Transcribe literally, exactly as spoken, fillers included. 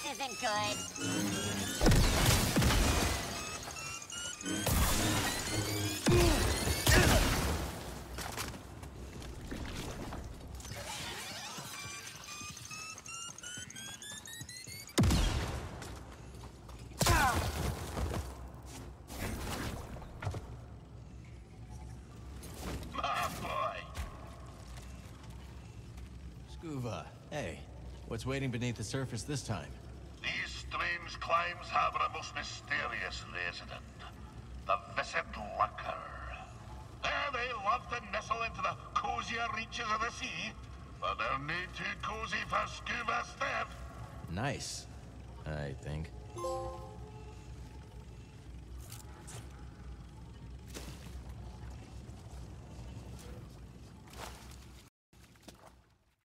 isn't good. Skoova, hey, what's waiting beneath the surface this time? These strange climes harbor a most mysterious resident, the Viscid Lurker. Eh, they love to nestle into the cozier reaches of the sea, but they're not too cozy for Skoova's Steph. Nice, I think.